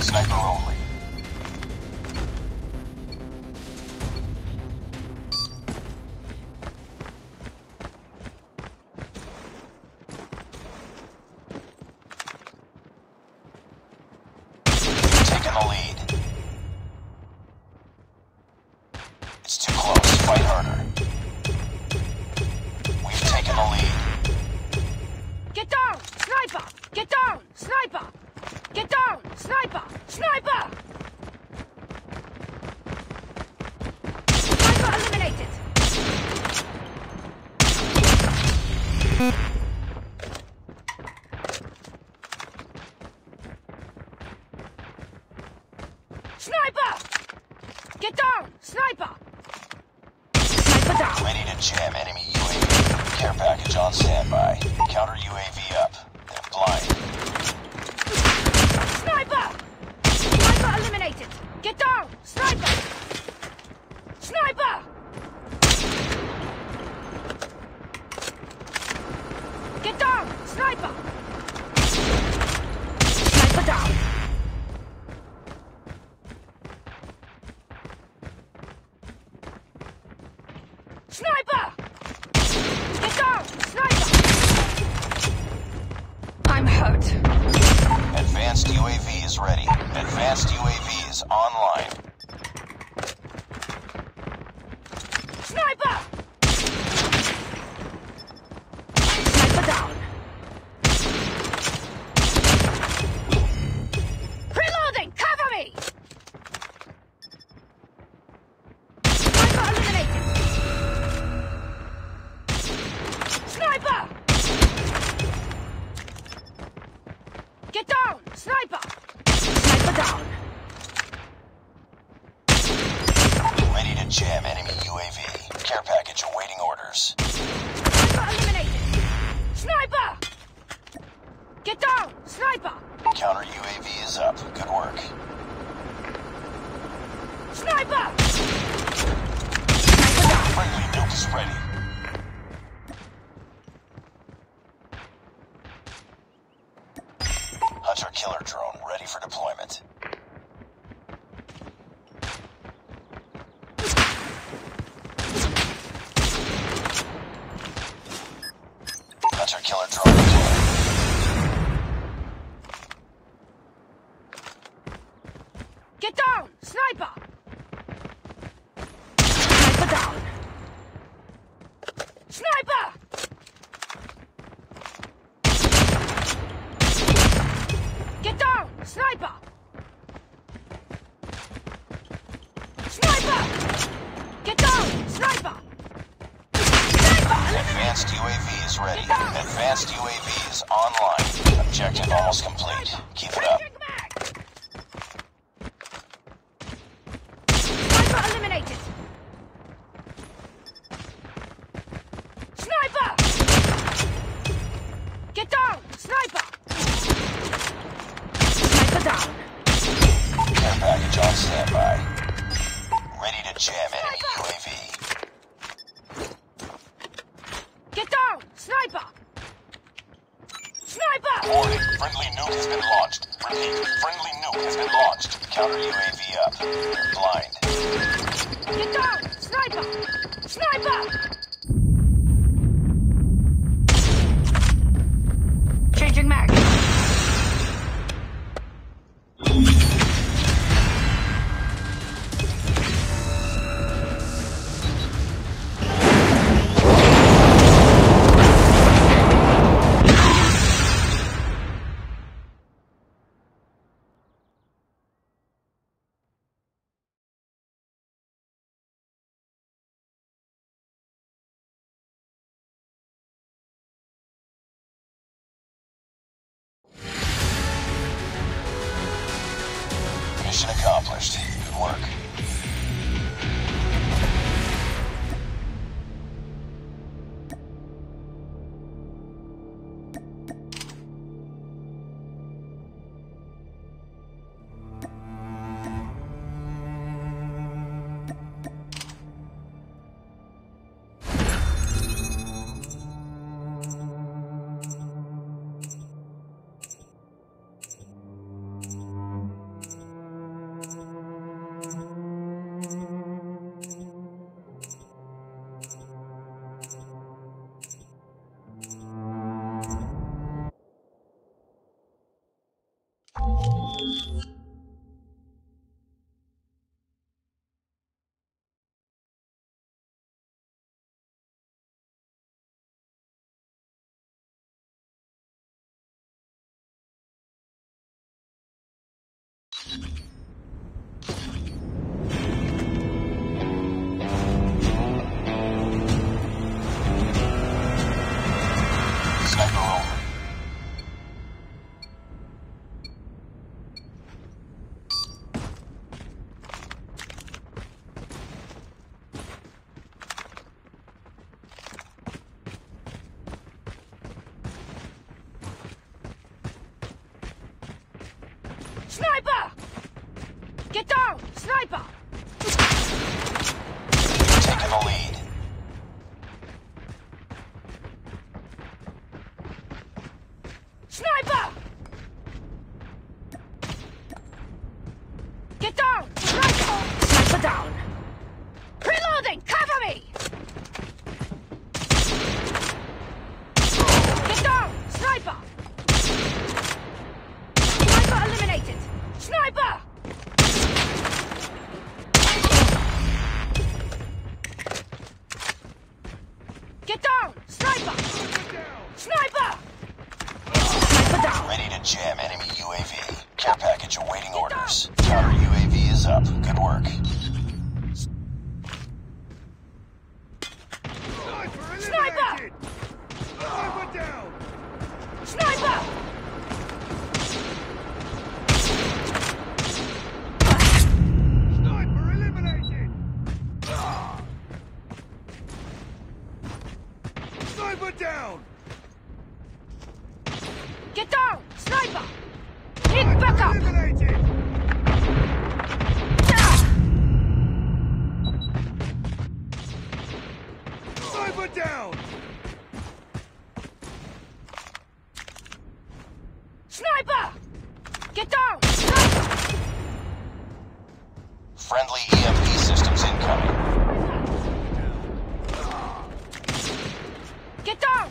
Sniper only. Taking the lead. It's too close. Fight harder. We've taken the lead. Get down! Sniper! Get down! Sniper! Get down! Sniper! Sniper! Sniper eliminated! Sniper! Get down! Sniper! Sniper down! Ready to jam enemy UAV. Care package on standby. Counter UAV up. They're blind. Sniper! Sniper eliminated! Get down! Sniper! Sniper! Get down! Sniper! Sniper down! Sniper! Get down! Sniper! I'm hurt. Advanced UAV is ready. Advanced UAV is online. Sniper! Sniper down. Reloading! Cover me! Sniper eliminated! Sniper! Get down! Sniper! Sniper down! Ready to jam enemy UAV. Care package awaiting orders. Sniper eliminated! Sniper! Get down! Sniper! Counter UAV is up. Good work. Sniper! Sniper down! Friendly nuke is ready. Hunter killer drone ready for deployment. Hunter killer drone deployed. Get down! Sniper! Sniper down! Sniper! Get down! Sniper! Sniper! Get down! Sniper! Sniper! Advanced UAV is ready. Advanced UAV is online. Objective almost complete. Keep it up. Changing mag! Sniper eliminated! Sniper! Get down! Sniper! Sniper down! Care package on standby. Ready to jam enemy UAV. Get down! Sniper! Sniper! Warning, friendly nuke has been launched. Repeat, friendly nuke has been launched. Counter UAV up. They're blind. Get down! Sniper! Sniper! Changing mag! Mission accomplished. Good work. Get down! Sniper! You're taking the lead. Sniper! Get down! Sniper! Sniper down! Reloading! Cover me! Get down! Sniper! Sniper eliminated! Sniper! Get down! Sniper! Sniper! Sniper down! Ready to jam enemy UAV. Care package awaiting orders. Counter UAV is up. Good work. Sniper! Sniper down! Sniper! Sniper eliminated! Sniper down! Get down! Sniper! Need backup! Eliminated! Sniper down! Sniper! Get down! Sniper! Friendly EMP systems incoming. Get down!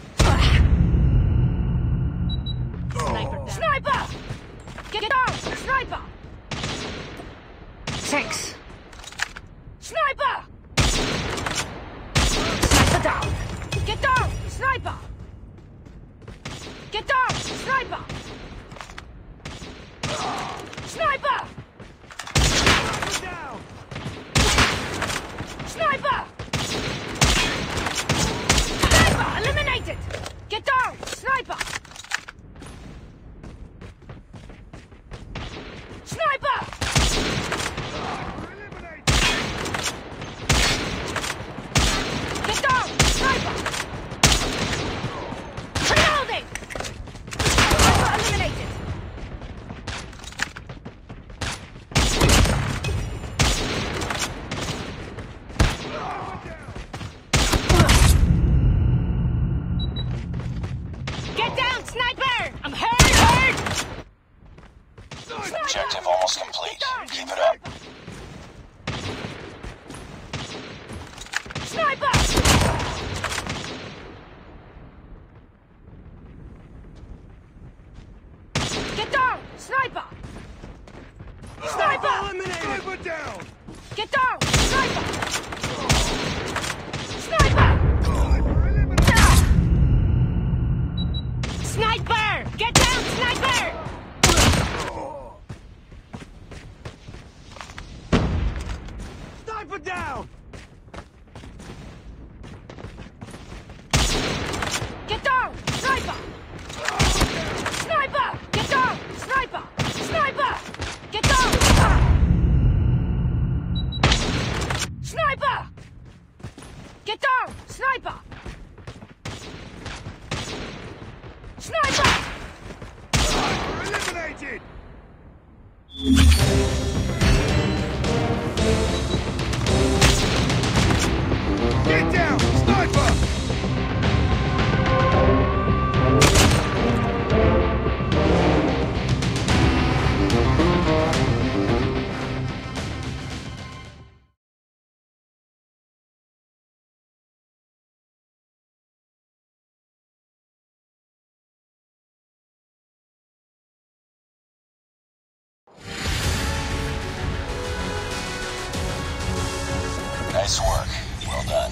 Sniper! Sniper! Get down! Sniper! Thanks. Sniper! Sniper down! Get down! Sniper! Get down! Sniper! Sniper! Down! Sniper! Sniper! Eliminated! Get down! Sniper! Sniper! Eliminated! Get down! Sniper! Reloading! Sniper eliminated! Get down, sniper! I'm hurt! Objective almost complete. Keep it up. Sniper! Get down! Sniper! Sniper! Eliminated! Sniper down! Get down! Sniper! Sniper! Sniper eliminated! Sniper! Get down, sniper! Sniper down! Get down! Sniper! Sniper! Get down! Sniper! Sniper! Get down! Sniper! Get down! Sniper! Sniper! Sniper eliminated! Get down! Sniper! Nice work. Well done.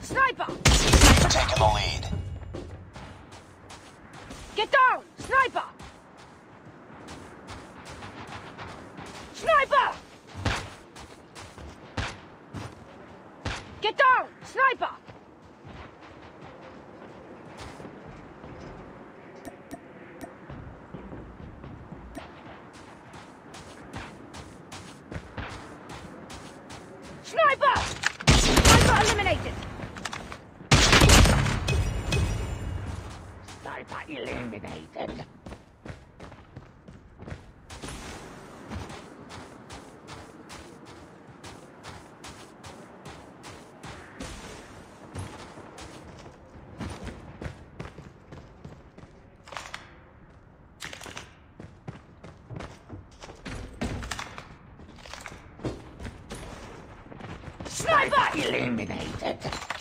Sniper! You've taken the lead. Get down! Sniper! Sniper! Get down! Sniper! Sniper! Sniper eliminated! Sniper eliminated! Sniper eliminated!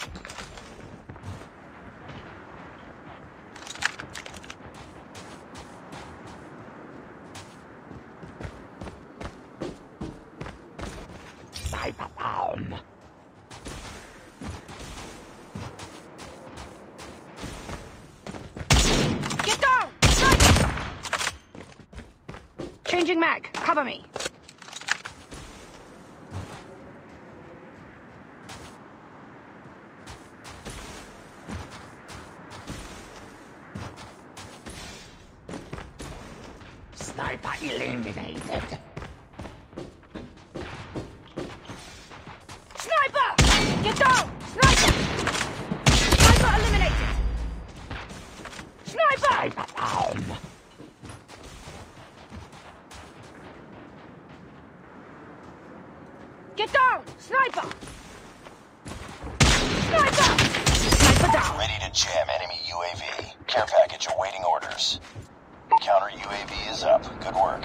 Sniper down! Get down! Sniper! Changing mag. Cover me. Sniper eliminated. Sniper! Get down! Sniper! Sniper eliminated! Sniper! Sniper down! Get down! Sniper! Sniper! Sniper down! Ready to jam enemy UAV. Care package awaiting orders. Counter UAV is up. Good work.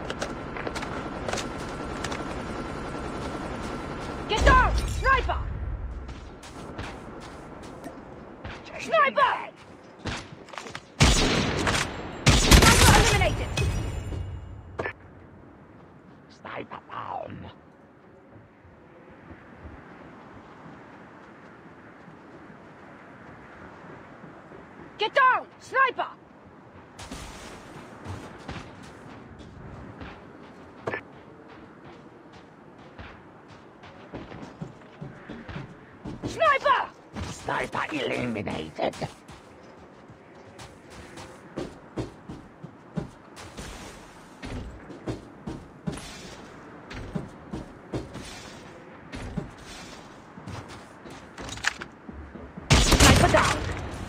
Get down! Sniper! Sniper! Sniper eliminated! Sniper down! Get down! Sniper! Sniper! Sniper eliminated. Sniper down.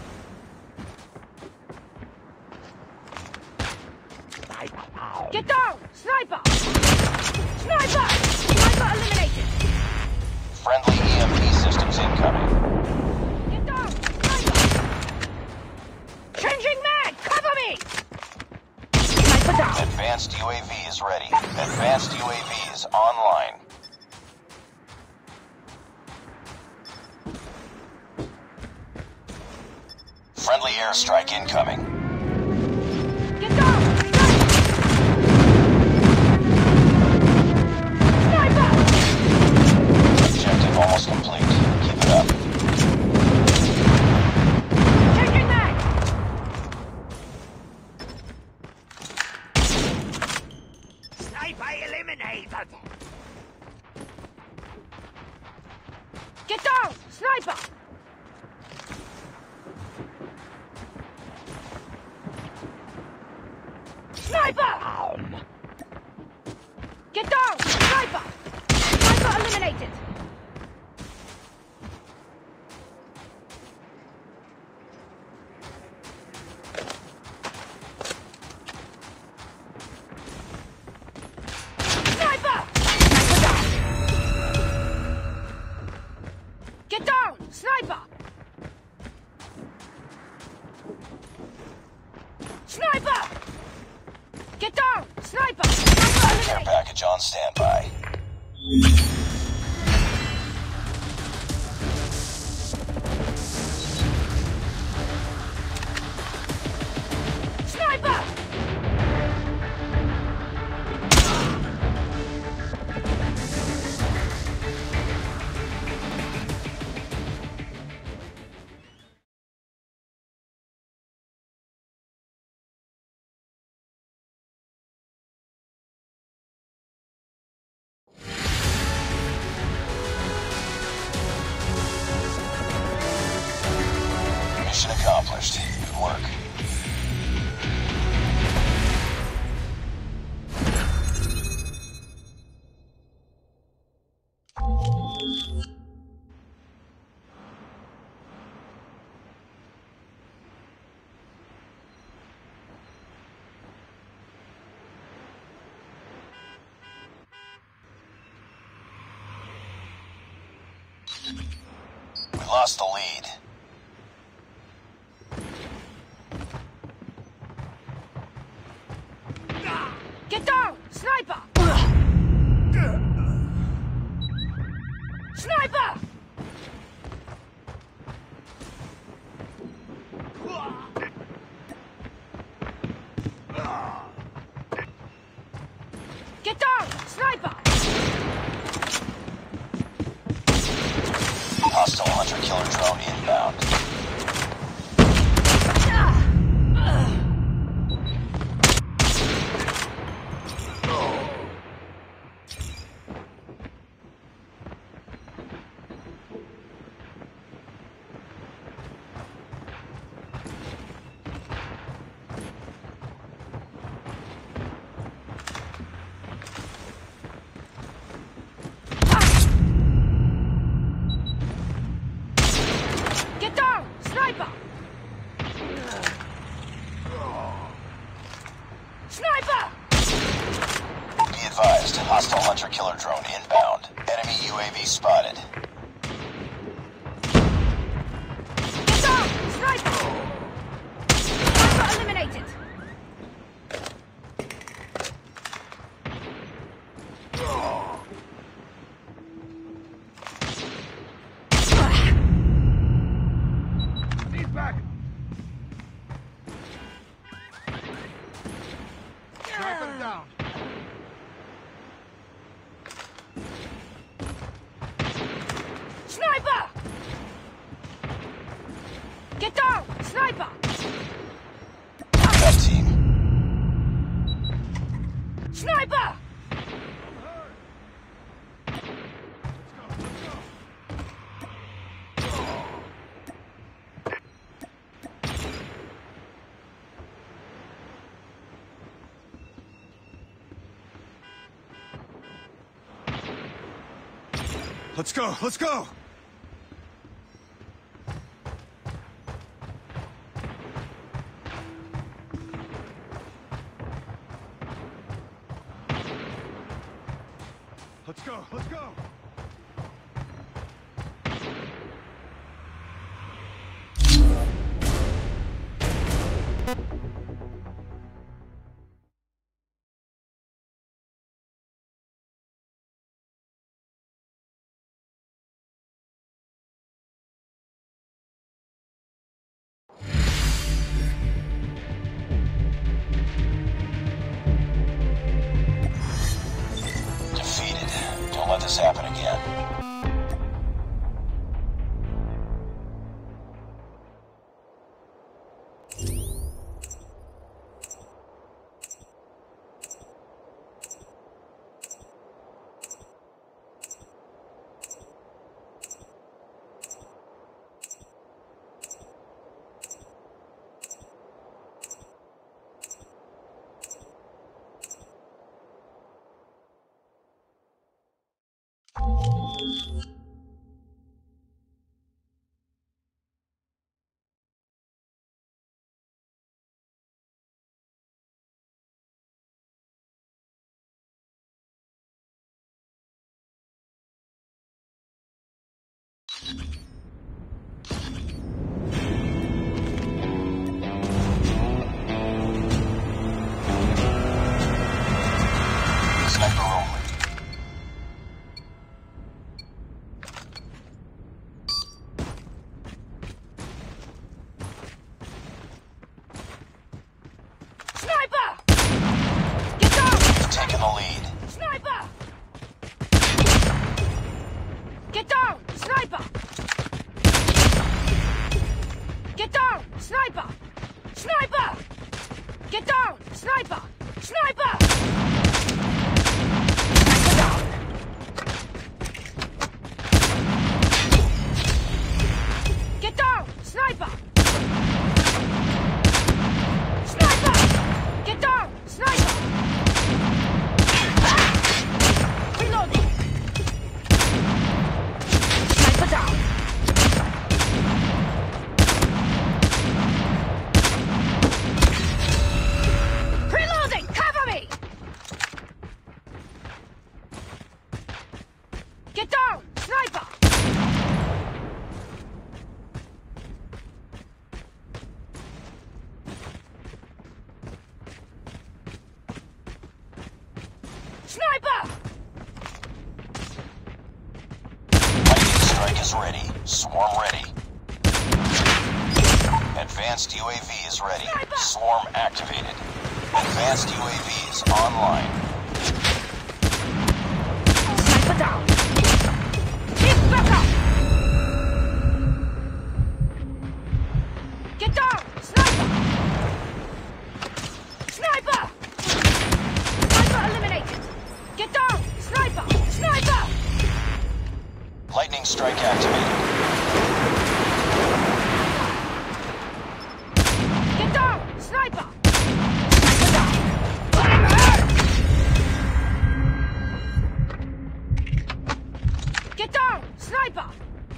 Sniper down. Get down! Sniper! Sniper! Sniper eliminated. Friendly EMP systems incoming. Get down! Sniper! Changing mag! Cover me! Sniper down! Advanced UAV is ready. Advanced UAV is online. Friendly airstrike incoming. Get down! Sniper! Objective almost complete. Keep it up. Changing mag! Sniper eliminated! Get down! Sniper! Sniper! Get down! Sniper! Sniper eliminated! Sniper! Sniper down! Get down! Sniper! Sniper! Get down! Sniper! Sniper Care eliminated! package on standby. Sniper! Mission accomplished. Good work. We lost the lead. Get down! Sniper! Sniper! Get down! Sniper! Hostile hunter-killer drone inbound. Get down! Sniper! Sniper! Be advised, hostile hunter-killer drone inbound. Enemy UAV spotted. Get down! Sniper! Sniper eliminated! He's back. Sniper down. Sniper! Get down! Sniper! That team. Sniper! Let's go, let's go! Let's go, let's go! Defeated. Don't let this happen again. Sniper only. Sniper! Get down! You've taken the lead. Sniper! Get down! Sniper! Get down! Sniper! Sniper! Get down! Sniper! Sniper! Sniper down! Get down! Sniper! Sniper! Lightning strike is ready. Swarm ready. Advanced UAV is ready. Sniper! Swarm activated. Advanced UAVs online. Sniper down! Keep back up! Get down! Sniper! Sniper! Sniper eliminated! Get down! Sniper! Sniper! Lightning strike activated. Get down! Sniper! Sniper down! I'm hurt! Get down! Sniper!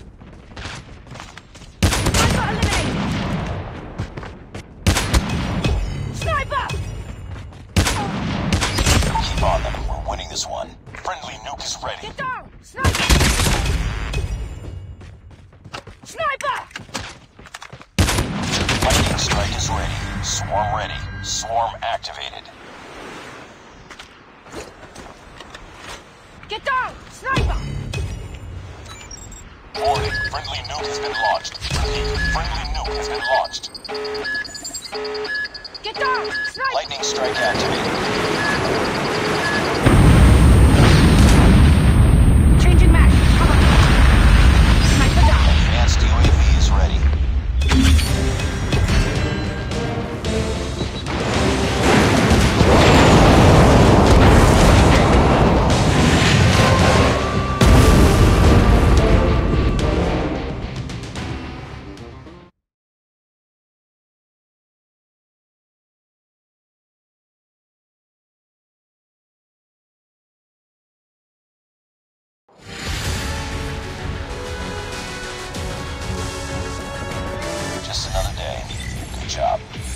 Sniper eliminated! Sniper! Keep on them. We're winning this one. Friendly nuke is ready. Get down! Sniper! Sniper! Lightning strike is ready. Swarm ready. Swarm activated. Get down! Sniper! Warning. Friendly nuke has been launched. Repeat. Friendly nuke has been launched. Get down! Sniper! Lightning strike activated. Changing mag! Cover! Sniper down! Advanced UAV is ready. Just another day. Good job.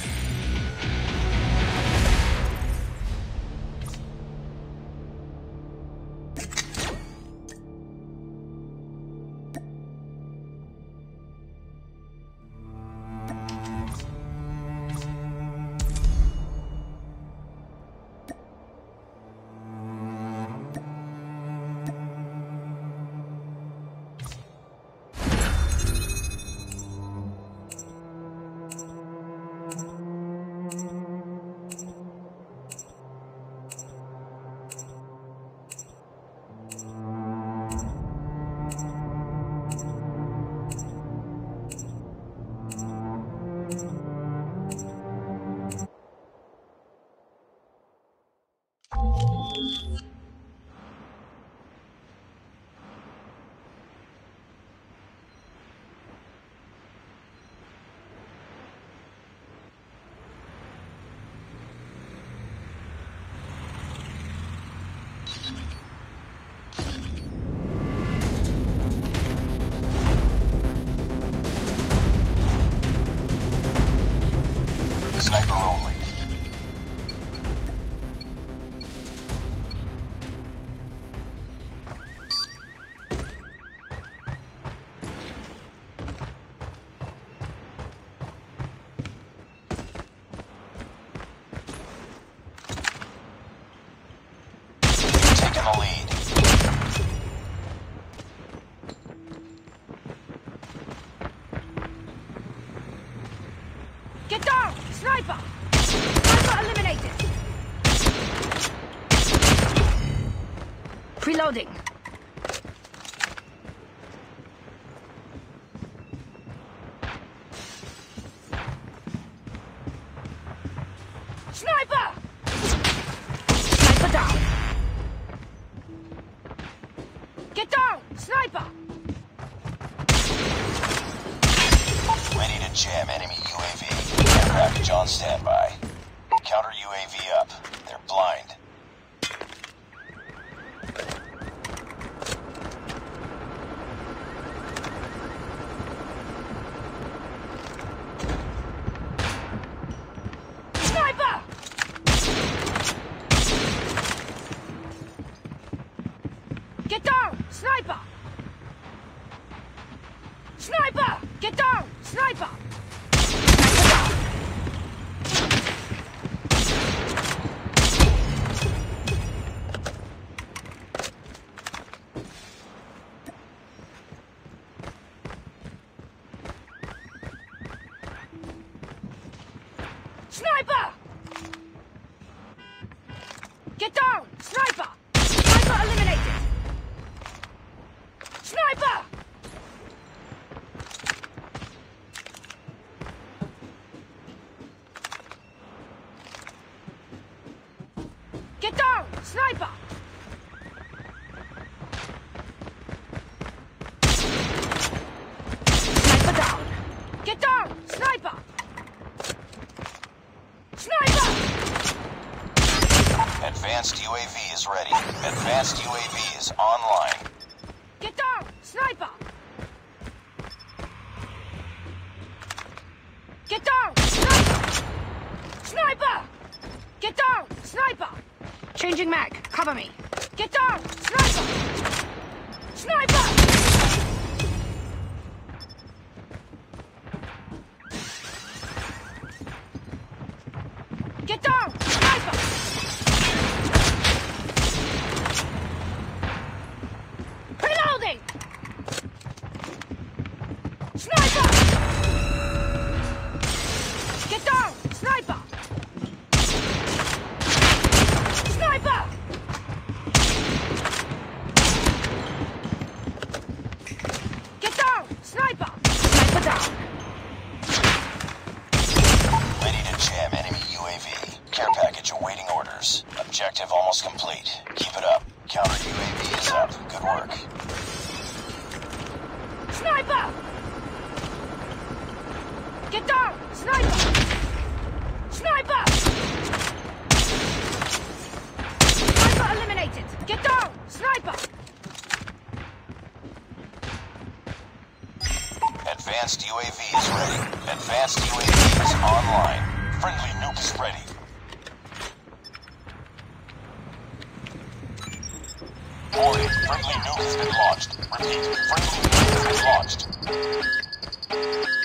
Sniper only. Taking the lead. Get down! Sniper! Sniper eliminated! Preloading. Sniper! Sniper down! Get down! Sniper! Ready to jam enemy UAV. Aircraft on standby. Counter UAV up. They're blind. Sniper! Get down! Sniper! Sniper! Get down! Sniper! Sniper down! Sniper! Get down! Sniper! Sniper eliminated! Sniper! Get down! Sniper! Sniper down! Get down! Sniper! Sniper! Advanced UAV is ready. Advanced UAV is online. Get down! Sniper! Get down! Sniper! Sniper! Get down! Sniper! Changing mag. Cover me. Get down! Sniper! Sniper! Get down! Sniper! Reloading! Sniper! Get down! Sniper! Sniper! Get down! Sniper! Sniper down! Ready to jam enemy UAV. Care package awaiting orders. Objective almost complete. Keep it up. Counter UAV is up. Good work. Sniper! Get down! Sniper! Sniper! Sniper eliminated! Get down! Sniper! Advanced UAV is ready. Advanced UAV is online. Friendly nuke is ready. Warning, friendly nuke has been launched. Repeat, friendly nuke has been launched.